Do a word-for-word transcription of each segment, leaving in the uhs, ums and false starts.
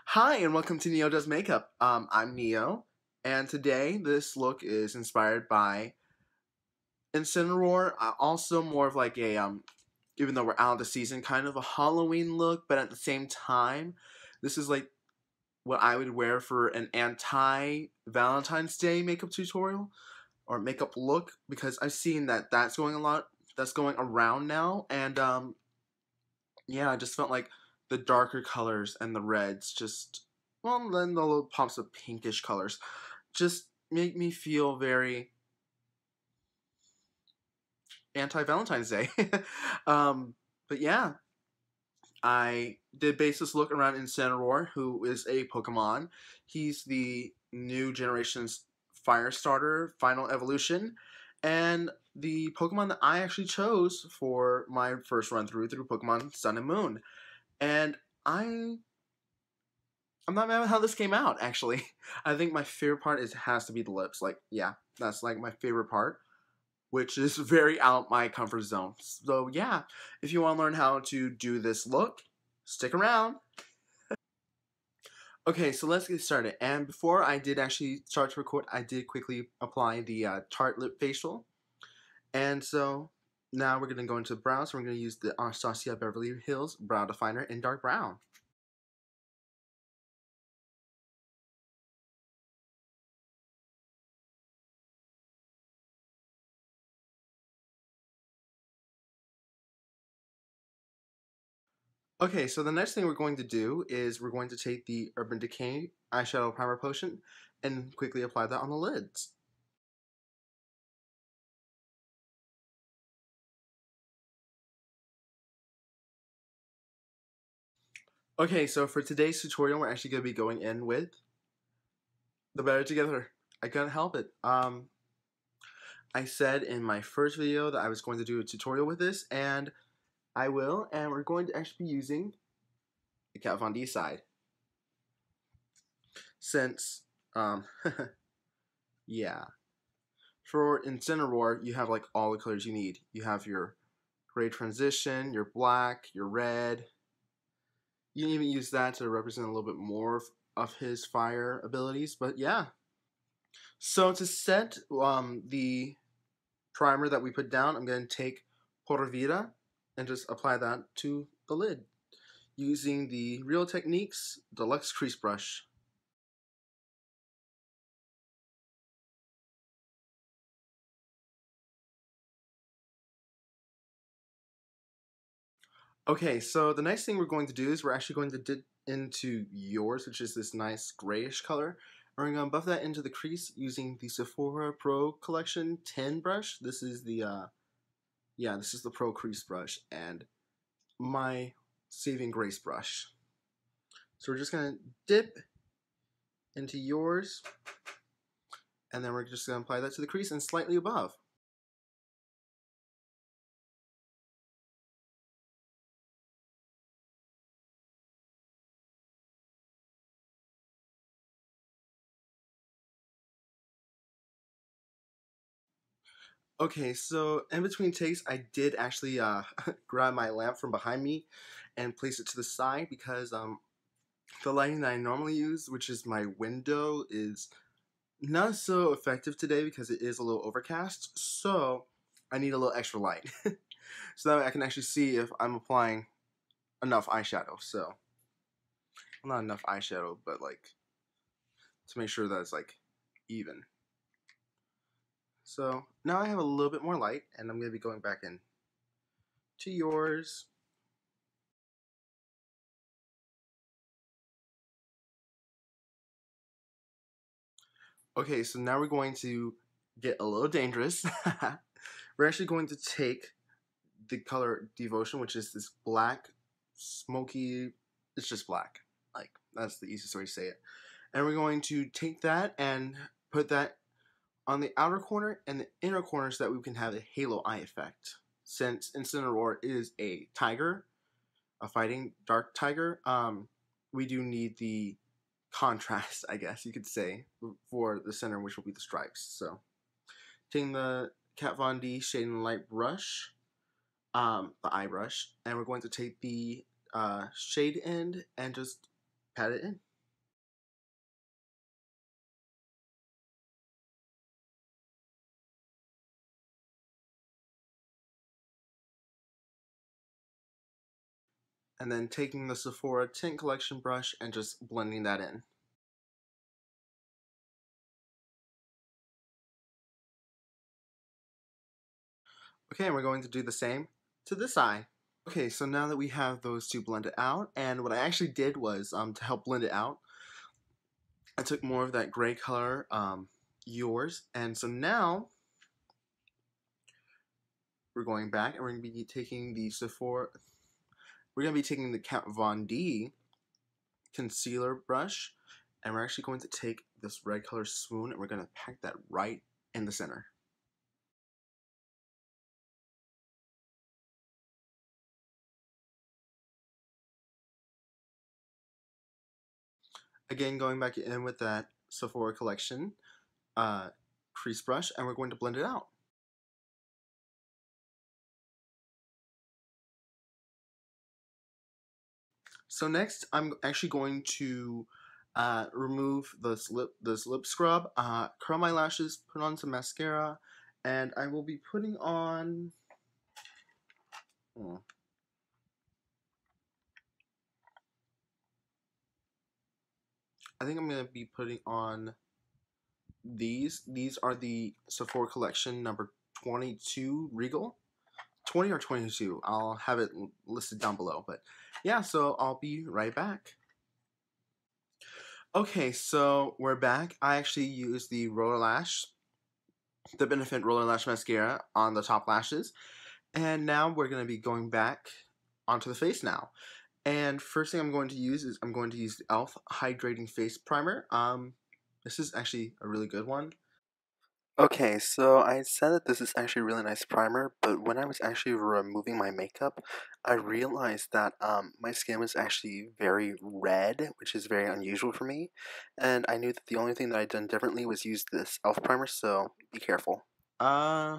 Hi, and welcome to Neo Does Makeup. Um, I'm Neo, and today this look is inspired by Incineroar. Uh, also, more of like a um, even though we're out of the season, kind of a Halloween look, but at the same time, this is like what I would wear for an anti Valentine's Day makeup tutorial or makeup look because I've seen that that's going a lot. That's going around now, and um, yeah, I just felt like the darker colors and the reds just, well, then the little pops of pinkish colors just make me feel very anti-Valentine's Day. um, but yeah, I did base this look around Incineroar, who is a Pokemon. He's the new generation's fire starter, final evolution, and the Pokemon that I actually chose for my first run through through Pokemon Sun and Moon. And I I'm not mad at how this came out, actually. I think my favorite part is has to be the lips. Like, yeah, that's like my favorite part, which is very out my comfort zone. So yeah, if you want to learn how to do this look, stick around. Okay, so let's get started. And before I did actually start to record, I did quickly apply the uh, Tarte Lip Facial. And so now we're going to go into brows. So we're going to use the Anastasia Beverly Hills Brow Definer in dark brown. Okay, so the next thing we're going to do is we're going to take the Urban Decay Eyeshadow Primer Potion and quickly apply that on the lids. Okay, so for today's tutorial, we're actually going to be going in with the Better Together. I couldn't help it. Um, I said in my first video that I was going to do a tutorial with this, and I will, and we're going to actually be using the Kat Von D side. Since, um, yeah. For Incineroar, you have like all the colors you need. You have your gray transition, your black, your red. You can even use that to represent a little bit more of his fire abilities, but yeah. So to set um, the primer that we put down, I'm going to take Pura Vida and just apply that to the lid using the Real Techniques Deluxe Crease Brush. Okay, so the next thing we're going to do is we're actually going to dip into yours, which is this nice grayish color. And we're going to buff that into the crease using the Sephora Pro Collection ten brush. This is the, uh, yeah, this is the Pro Crease brush and my saving grace brush. So we're just going to dip into yours, and then we're just going to apply that to the crease and slightly above. Okay, so in between takes, I did actually uh, grab my lamp from behind me and place it to the side because um, the lighting that I normally use, which is my window, is not so effective today because it is a little overcast. So I need a little extra light so that way I can actually see if I'm applying enough eyeshadow. So, well, not enough eyeshadow, but like to make sure that it's like even. So now I have a little bit more light, and I'm going to be going back in to yours. Okay, so now we're going to get a little dangerous. We're actually going to take the color Devotion, which is this black, smoky, it's just black. Like, that's the easiest way to say it. And we're going to take that and put that on the outer corner and the inner corner so that we can have a halo eye effect. Since Incineroar is a tiger, a fighting dark tiger, um, we do need the contrast, I guess you could say, for the center, which will be the stripes. So, taking the Kat Von D Shading Light brush, um, the eye brush, and we're going to take the uh, shade end and just pat it in. and then taking the Sephora Tint Collection brush and just blending that in. Okay, and we're going to do the same to this eye. Okay, so now that we have those two blended out, and what I actually did was, um, to help blend it out, I took more of that gray color, um, yours, and so now we're going back and we're going to be taking the Sephora, we're going to be taking the Kat Von D concealer brush, and we're actually going to take this red color swoon and we're going to pack that right in the center. Again, going back in with that Sephora Collection uh, crease brush, and we're going to blend it out. So next, I'm actually going to uh, remove this lip this lip scrub, uh, curl my lashes, put on some mascara, and I will be putting on. Hmm, I think I'm gonna be putting on these. These are the Sephora Collection number twenty-two Regal. twenty or twenty-two. I'll have it listed down below. But yeah, so I'll be right back. Okay, so we're back. I actually used the Roller Lash, the Benefit Roller Lash Mascara on the top lashes. And now we're going to be going back onto the face now. And first thing I'm going to use is I'm going to use the e l f Hydrating Face Primer. Um, this is actually a really good one. Okay, so I said that this is actually a really nice primer, but when I was actually removing my makeup, I realized that um, my skin was actually very red, which is very unusual for me, and I knew that the only thing that I'd done differently was use this e l f primer, so be careful. Uh,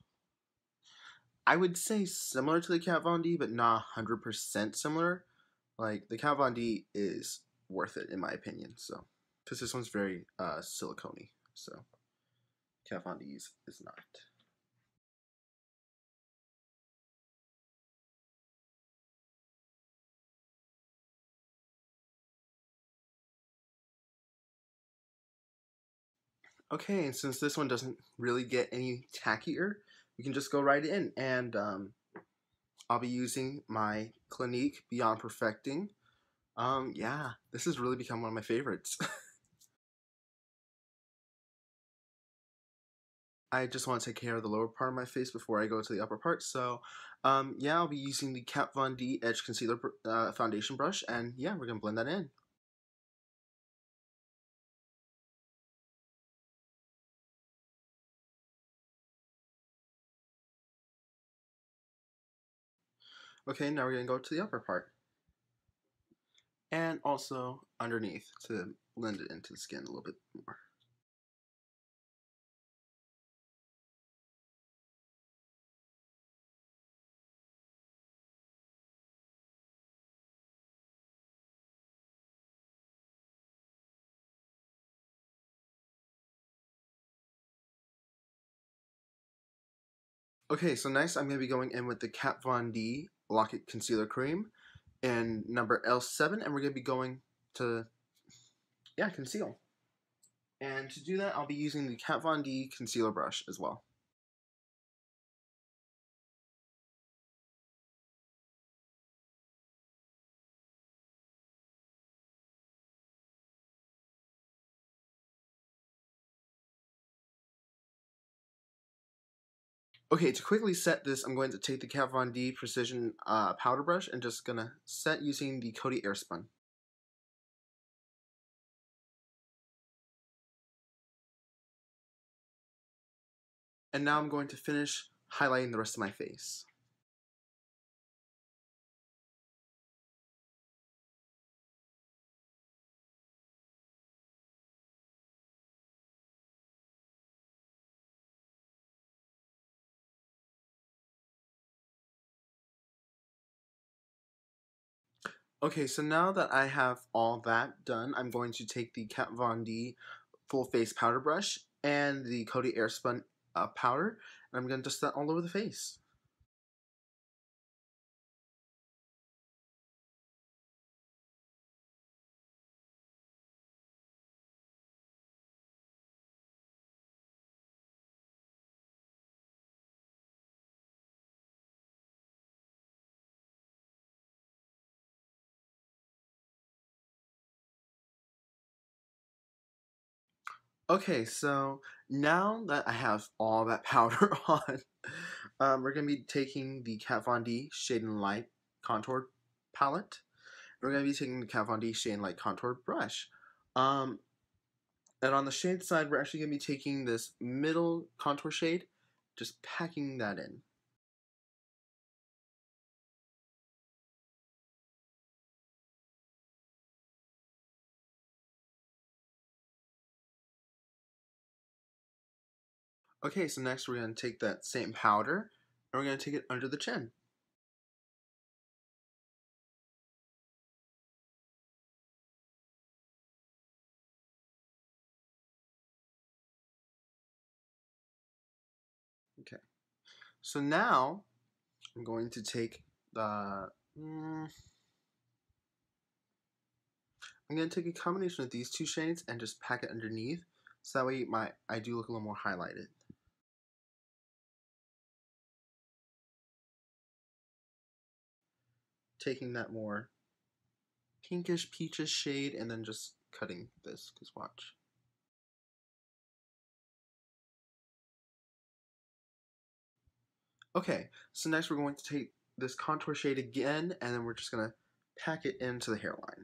I would say similar to the Kat Von D, but not one hundred percent similar. Like, the Kat Von D is worth it, in my opinion, so, because this one's very uh, silicone-y, so. Kat Von D's is not. Okay, and since this one doesn't really get any tackier, we can just go right in. And um, I'll be using my Clinique Beyond Perfecting. Um, yeah, this has really become one of my favorites. I just want to take care of the lower part of my face before I go to the upper part. So, um, yeah, I'll be using the Kat Von D Edge Concealer uh, Foundation Brush. And yeah, we're going to blend that in. Okay, now we're going to go to the upper part. And also underneath to blend it into the skin a little bit more. Okay, so next I'm going to be going in with the Kat Von D Lock It Concealer Cream in number L seven, and we're going to be going to, yeah, conceal. And to do that, I'll be using the Kat Von D concealer brush as well. Okay, to quickly set this, I'm going to take the Kat Von D Precision uh, powder brush and just going to set using the Coty Airspun. And now I'm going to finish highlighting the rest of my face. Okay, so now that I have all that done, I'm going to take the Kat Von D Full Face Powder Brush and the Coty Airspun uh, powder, and I'm going to dust that all over the face. Okay, so now that I have all that powder on, um, we're going to be taking the Kat Von D Shade and Light Contour Palette. We're going to be taking the Kat Von D Shade and Light Contour Brush. Um, and on the shade side, we're actually going to be taking this middle contour shade, just packing that in. Okay, so next we're going to take that same powder, and we're going to take it under the chin. Okay, so now I'm going to take the... Mm, I'm going to take a combination of these two shades and just pack it underneath, so that way my I do look a little more highlighted. Taking that more pinkish peachish shade and then just cutting this, because watch. Okay, so next we're going to take this contour shade again, and then we're just going to pack it into the hairline.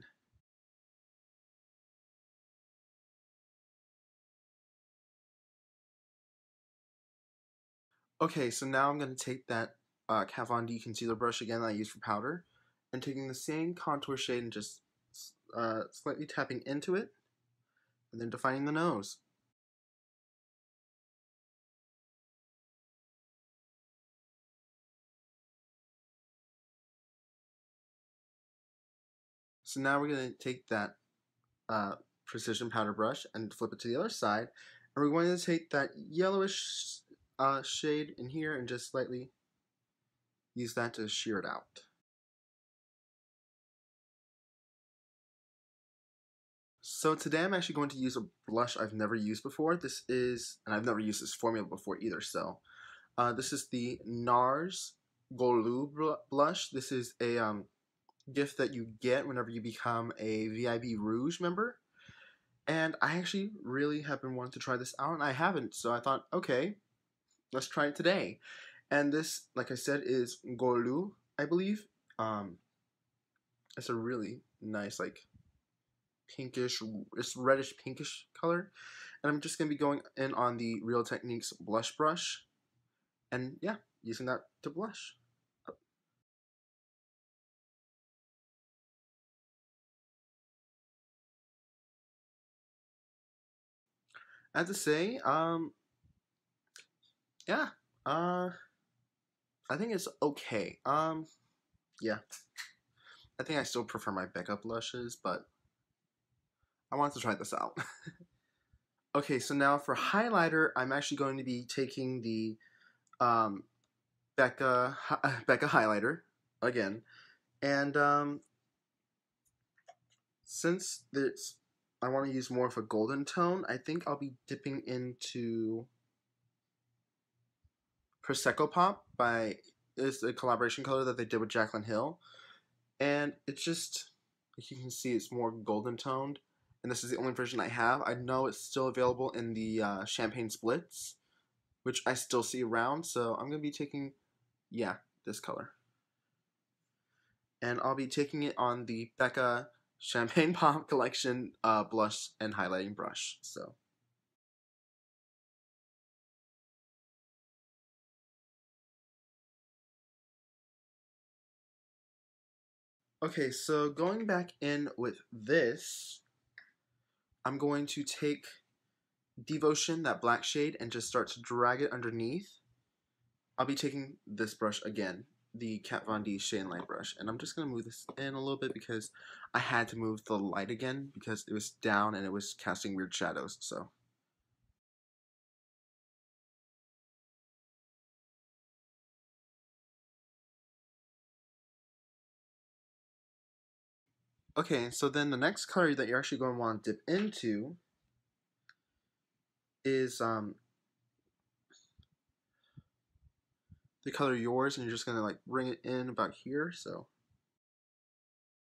Okay, so now I'm going to take that uh, Kat Von D concealer brush again that I used for powder, and taking the same contour shade and just uh, slightly tapping into it, and then defining the nose. So now we're going to take that uh, precision powder brush and flip it to the other side, and we're going to take that yellowish uh, shade in here and just slightly use that to shear it out. So today I'm actually going to use a blush I've never used before. This is, and I've never used this formula before either, so uh, this is the NARS Golu blush. This is a um, gift that you get whenever you become a V I B Rouge member. And I actually really have been wanting to try this out, and I haven't, so I thought, okay, let's try it today. And this, like I said, is Golu, I believe. Um, it's a really nice, like, pinkish, it's reddish pinkish color. And I'm just going to be going in on the Real Techniques blush brush. And yeah, using that to blush. I have to say, um, yeah, uh, I think it's okay. Um, yeah, I think I still prefer my Becca blushes, but I want to try this out. Okay, so now for highlighter, I'm actually going to be taking the um, Becca Becca highlighter again, and um, since it's I want to use more of a golden tone, I think I'll be dipping into Prosecco Pop by is a collaboration color that they did with Jaclyn Hill, and it's just, as you can see, it's more golden toned, and this is the only version I have. I know it's still available in the uh, champagne splits, which I still see around, so I'm gonna be taking, yeah, this color, and I'll be taking it on the Becca Champagne Pop Collection uh, blush and highlighting brush. So. Okay, so going back in with this, I'm going to take Devotion, that black shade, and just start to drag it underneath. I'll be taking this brush again, the Kat Von D Shade and Light brush, and I'm just going to move this in a little bit because I had to move the light again because it was down and it was casting weird shadows, so. Okay, so then the next color that you're actually going to want to dip into is um, the color Yours, and you're just going to like bring it in about here, so.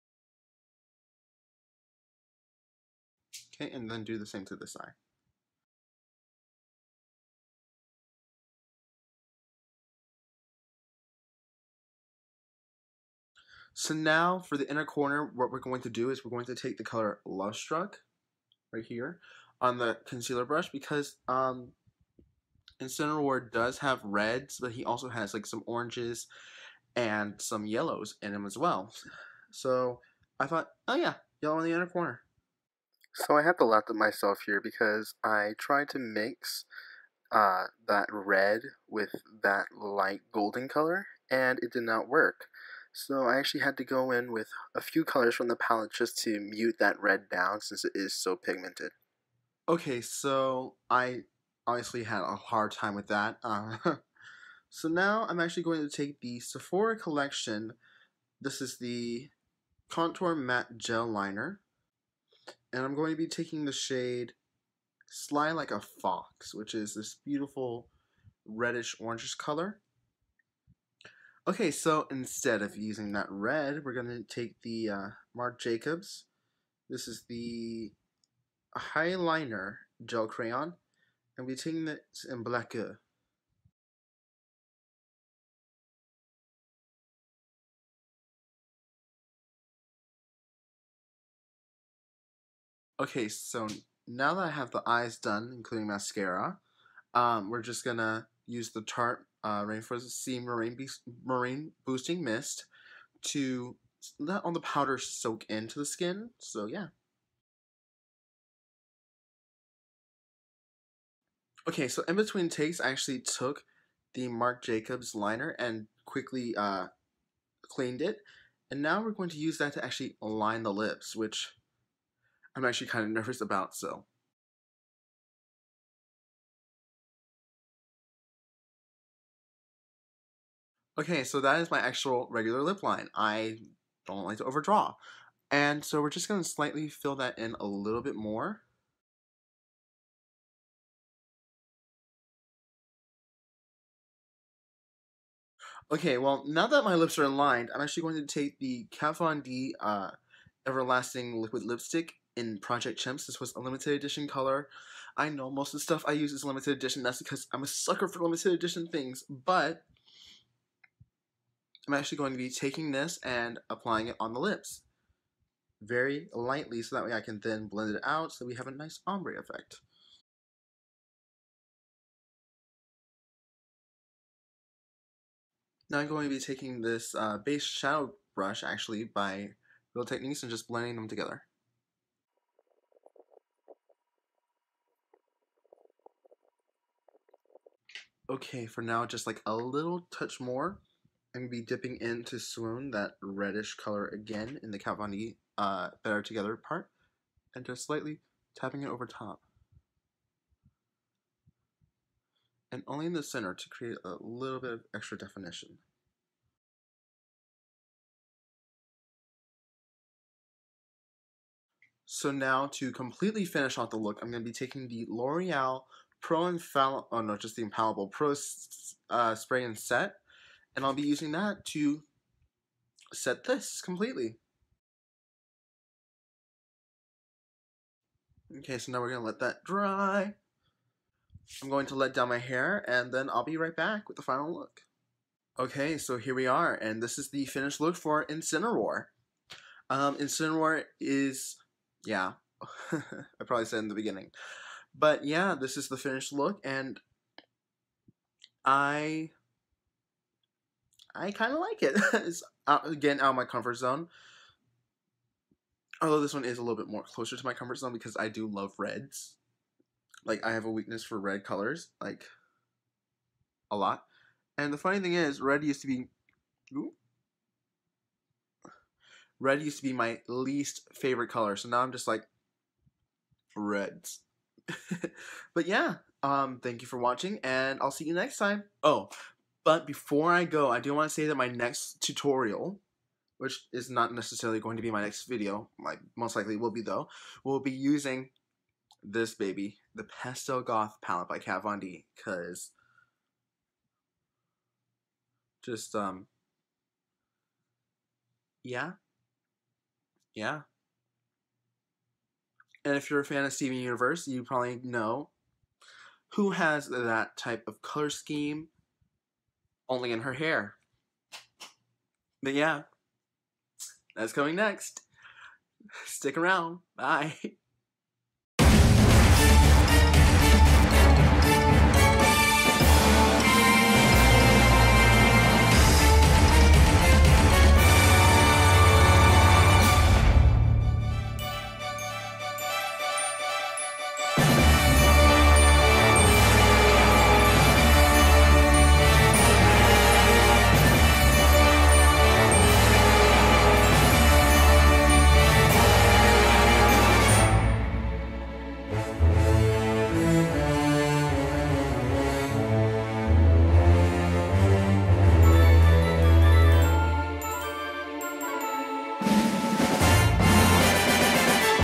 Okay, and then do the same to this eye. So now for the inner corner, what we're going to do is we're going to take the color Love Struck right here on the concealer brush because um, Incineroar does have reds, but he also has like some oranges and some yellows in him as well. So I thought, oh yeah, yellow in the inner corner. So I have to laugh at myself here because I tried to mix uh, that red with that light golden color, and it did not work. So I actually had to go in with a few colors from the palette just to mute that red down since it is so pigmented. Okay, so I obviously had a hard time with that. Uh, so now I'm actually going to take the Sephora collection. This is the Contour Matte Gel Liner. And I'm going to be taking the shade Sly Like a Fox, which is this beautiful reddish orangish color. Okay, so instead of using that red, we're going to take the uh, Marc Jacobs. This is the Highliner Gel Crayon. And we're taking this in Black. Okay, so now that I have the eyes done, including mascara, um, we're just gonna use the Tarte uh, Rainforest Sea Marine, Be Marine Boosting Mist to let all the powder soak into the skin. So yeah. Okay, so in between takes, I actually took the Marc Jacobs liner and quickly uh, cleaned it. And now we're going to use that to actually line the lips, which I'm actually kind of nervous about, so. Okay, so that is my actual regular lip line. I don't like to overdraw. And so we're just going to slightly fill that in a little bit more. Okay, well, now that my lips are aligned, I'm actually going to take the Kat Von D uh, Everlasting Liquid Lipstick in Project Chimps. This was a limited edition color. I know most of the stuff I use is limited edition. That's because I'm a sucker for limited edition things. But I'm actually going to be taking this and applying it on the lips. Very lightly, so that way I can then blend it out so we have a nice ombre effect. Now I'm going to be taking this uh, base shadow brush, actually, by Real Techniques and just blending them together. Okay, for now, just like a little touch more, I'm going to be dipping into Swoon, that reddish color again in the Kat Von D uh, Better Together part, and just slightly tapping it over top. And only in the center to create a little bit of extra definition. So now to completely finish off the look, I'm going to be taking the L'Oreal Pro Infallible, oh no, just the Infallible Pro uh, Spray and Set, and I'll be using that to set this completely. Okay, so now we're going to let that dry. I'm going to let down my hair, and then I'll be right back with the final look. Okay, so here we are, and this is the finished look for Incineroar. Um, Incineroar is, yeah, I probably said in the beginning. But yeah, this is the finished look, and I I kind of like it. It's out, again out of my comfort zone. Although this one is a little bit more closer to my comfort zone because I do love reds. Like I have a weakness for red colors, like a lot. And the funny thing is, red used to be ooh, red used to be my least favorite color. So now I'm just like reds. But yeah, um, thank you for watching, and I'll see you next time. Oh, but before I go, I do want to say that my next tutorial, which is not necessarily going to be my next video, like most likely will be though, will be using this baby, the Pastel Goth palette by Kat Von D, because just, um, yeah, yeah. And if you're a fan of Steven Universe, you probably know who has that type of color scheme only in her hair. But yeah, That's coming next. Stick around. Bye.